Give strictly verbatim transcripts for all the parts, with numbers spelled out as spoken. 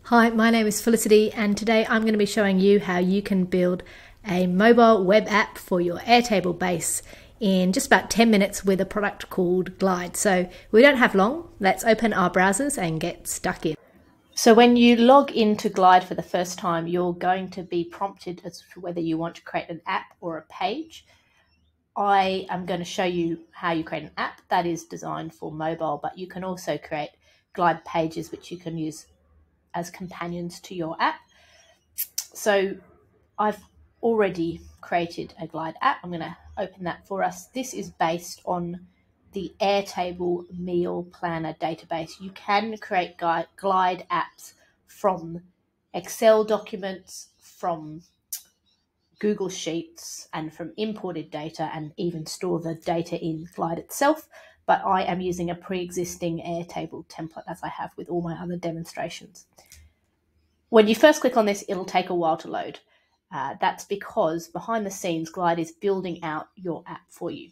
Hi, my name is Felicity and today I'm going to be showing you how you can build a mobile web app for your Airtable base in just about ten minutes with a product called Glide. So we don't have long, let's open our browsers and get stuck in. So when you log into Glide for the first time, you're going to be prompted as to whether you want to create an app or a page. I am going to show you how you create an app that is designed for mobile, but you can also create Glide pages which you can use as companions to your app. So I've already created a Glide app. I'm going to open that for us. This is based on the Airtable meal planner database. You can create Glide apps from Excel documents, from Google Sheets, and from imported data, and even store the data in Glide itself. But I am using a pre-existing Airtable template as I have with all my other demonstrations. When you first click on this, it'll take a while to load. Uh, that's because behind the scenes, Glide is building out your app for you.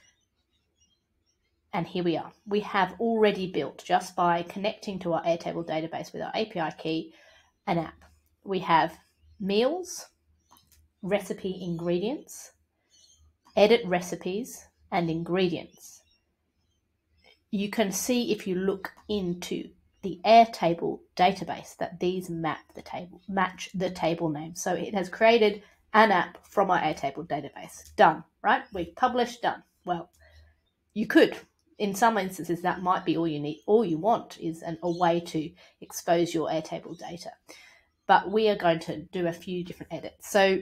And here we are. We have already built, just by connecting to our Airtable database with our A P I key, an app. We have meals, recipe ingredients, edit recipes, and ingredients. You can see if you look into the Airtable database that these map the table, match the table name. So it has created an app from our Airtable database. Done, right? We've published, done. Well, you could. In some instances, that might be all you need. All you want is an, a way to expose your Airtable data. But we are going to do a few different edits. So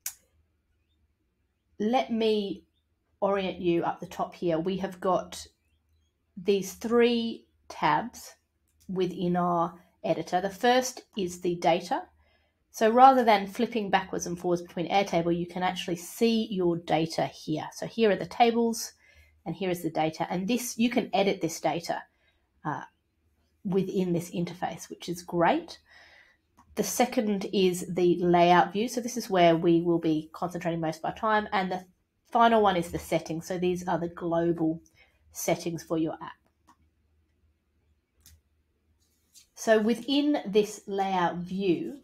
let me orient you up the top here. We have got these three tabs within our editor. The first is the data. So rather than flipping backwards and forwards between Airtable, you can actually see your data here. So here are the tables and here is the data. And this, you can edit this data uh, within this interface, which is great. The second is the layout view. So this is where we will be concentrating most of our time. And the final one is the settings. So these are the global settings for your app. So within this layout view,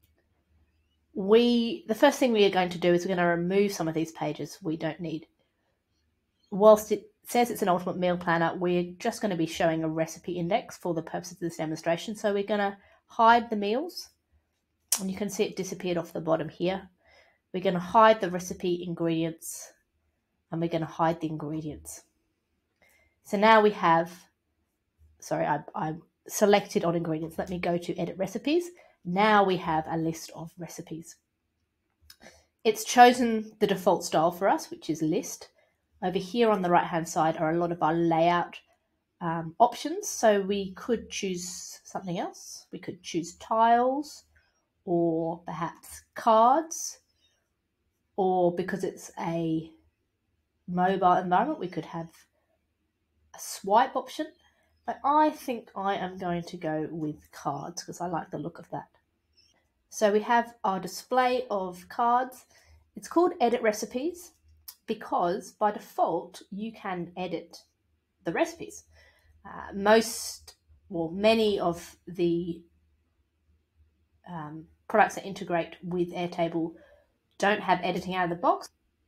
we the first thing we are going to do is we're going to remove some of these pages we don't need. Whilst it says it's an ultimate meal planner, we're just going to be showing a recipe index for the purposes of this demonstration. So we're going to hide the meals, and you can see it disappeared off the bottom here. We're going to hide the recipe ingredients, and we're going to hide the ingredients. So now we have, sorry, I, I selected on ingredients. Let me go to edit recipes. Now we have a list of recipes. It's chosen the default style for us, which is list. Over here on the right hand side are a lot of our layout um, options. So we could choose something else. We could choose tiles, or perhaps cards, or because it's a mobile environment, we could have a swipe option. But I think I am going to go with cards because I like the look of that. So we have our display of cards. It's called edit recipes because by default you can edit the recipes. Uh, most, well, many of the um, products that integrate with Airtable don't have editing out of the box.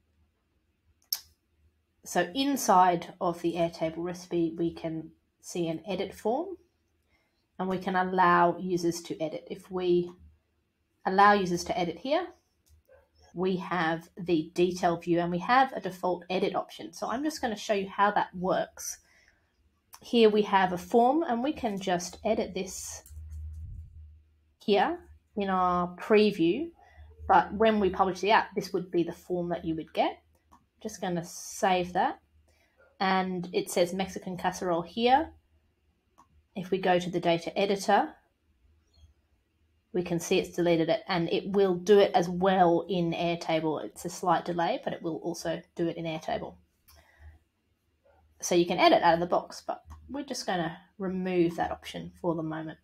So inside of the Airtable recipe, we can see an edit form, and we can allow users to edit. If we allow users to edit here, we have the detail view, and we have a default edit option. So I'm just going to show you how that works. Here we have a form, and we can just edit this here in our preview. But when we publish the app, this would be the form that you would get. Just going to save that. And it says Mexican casserole here. If we go to the data editor, we can see it's deleted it, and it will do it as well in Airtable. It's a slight delay, but it will also do it in Airtable. So you can edit out of the box, but we're just going to remove that option for the moment.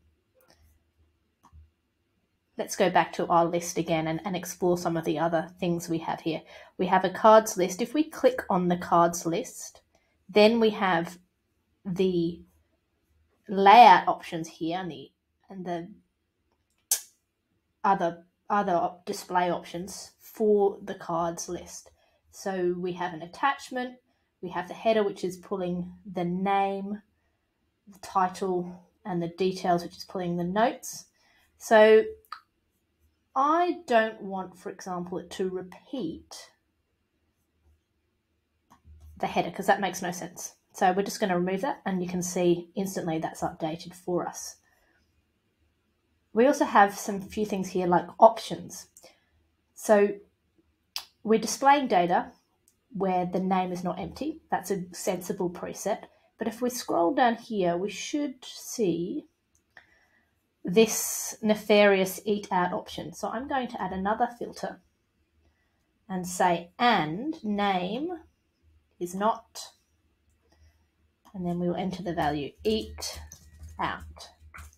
Let's go back to our list again and, and explore some of the other things we have here. We have a cards list. If we click on the cards list, then we have the layout options here, and the, and the other other display options for the cards list. So we have an attachment, we have the header, which is pulling the name, the title, and the details, which is pulling the notes. So I don't want, for example, it to repeat the header because that makes no sense. So we're just going to remove that, and you can see instantly that's updated for us. We also have some few things here like options. So we're displaying data where the name is not empty. That's a sensible preset. But if we scroll down here, we should see this nefarious eat out option. So I'm going to add another filter and say, and name is not, and then we'll enter the value eat out.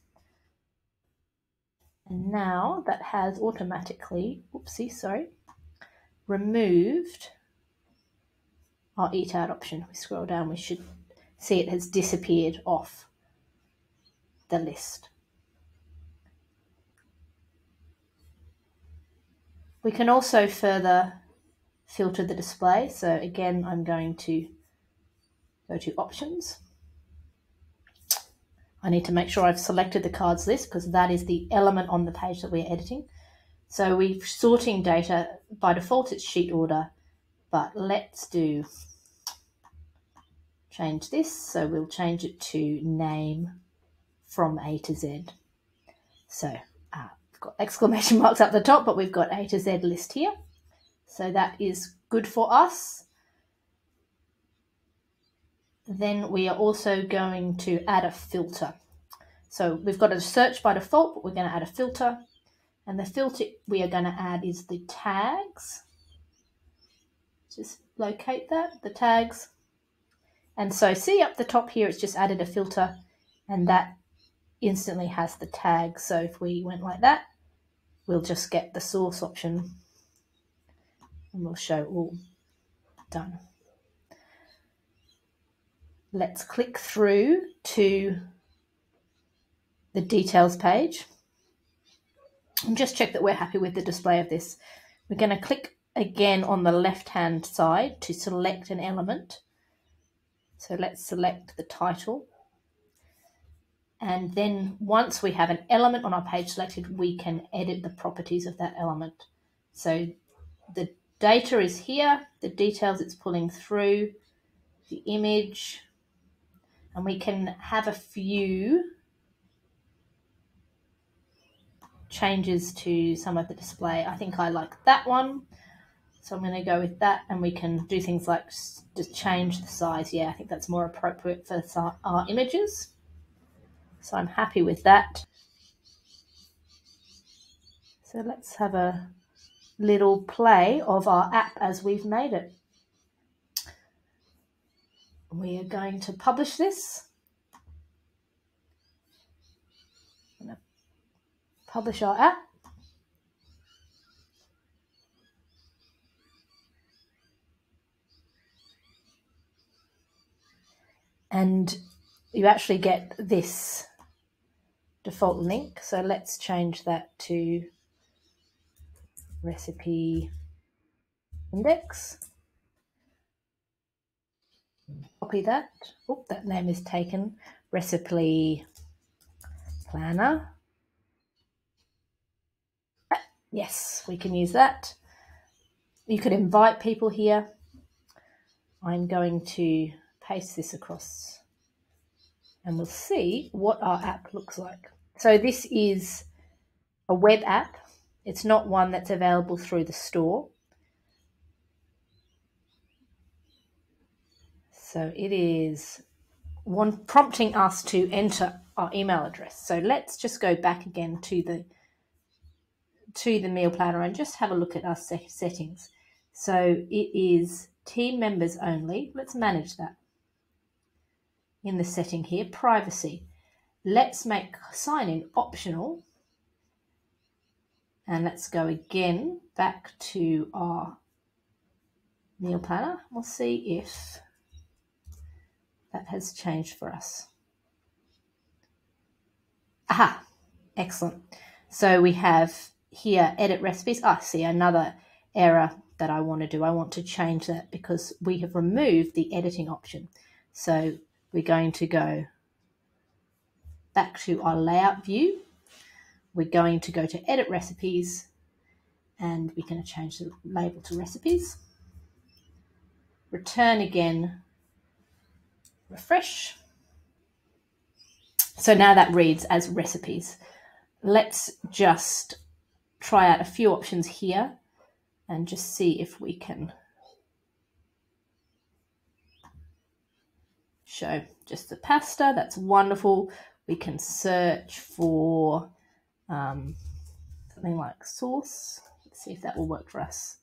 And now that has automatically, oopsie, sorry, removed our eat out option. We scroll down, we should see it has disappeared off the list. We can also further filter the display. So again, I'm going to go to options. I need to make sure I've selected the cards list because that is the element on the page that we're editing. So we're sorting data. By default, it's sheet order, but let's do change this. So we'll change it to name from A to Z. So uh, we've got exclamation marks up the top, but we've got A to Z list here. So that is good for us. Then we are also going to add a filter. So we've got a search by default, but we're going to add a filter. And the filter we are going to add is the tags. Just locate that, the tags. And so see up the top here, it's just added a filter, and that instantly has the tag. So if we went like that, we'll just get the source option and we'll show all done. Let's click through to the details page and just check that we're happy with the display of this. We're going to click again on the left hand side to select an element. So let's select the title. And then once we have an element on our page selected, we can edit the properties of that element. So the data is here, the details it's pulling through, the image, and we can have a few changes to some of the display. I think I like that one, so I'm going to go with that, and we can do things like just change the size. Yeah, I think that's more appropriate for our images. So I'm happy with that. So let's have a little play of our app as we've made it. We are going to publish this. I'm going to publish our app. And you actually get this default link. So let's change that to recipe index. Copy that. Oh, that name is taken. Recipe planner. Yes, we can use that. You could invite people here. I'm going to paste this across and we'll see what our app looks like. So this is a web app. It's not one that's available through the store. So it is one prompting us to enter our email address. So let's just go back again to the to the meal planner and just have a look at our settings. So it is team members only. Let's manage that. In the setting here, privacy. Let's make sign in optional. And let's go again back to our meal planner. We'll see if that has changed for us. Aha, excellent. So we have here, edit recipes. I see another error that I want to do. I want to change that because we have removed the editing option. So we're going to go back to our layout view. We're going to go to edit recipes, and we're going to change the label to recipes. Return again, refresh. So now that reads as recipes. Let's just try out a few options here and just see if we can show just the pasta. That's wonderful. We can search for um, something like sauce. Let's see if that will work for us.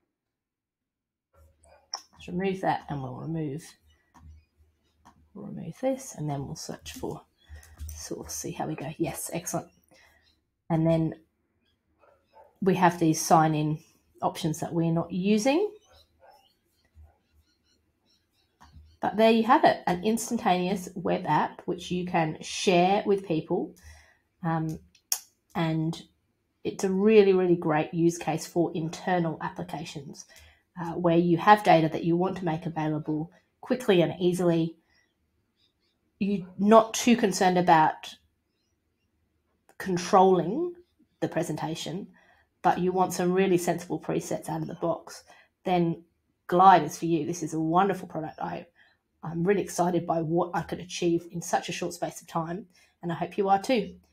Let's remove that, and we'll remove we'll remove this, and then we'll search for sauce. See how we go. Yes, excellent. And then we have these sign-in options that we're not using. But there you have it, an instantaneous web app which you can share with people. Um, and it's a really, really great use case for internal applications uh, where you have data that you want to make available quickly and easily. You're not too concerned about controlling the presentation, but you want some really sensible presets out of the box, then Glide is for you. This is a wonderful product. I I'm really excited by what I could achieve in such a short space of time, and I hope you are too.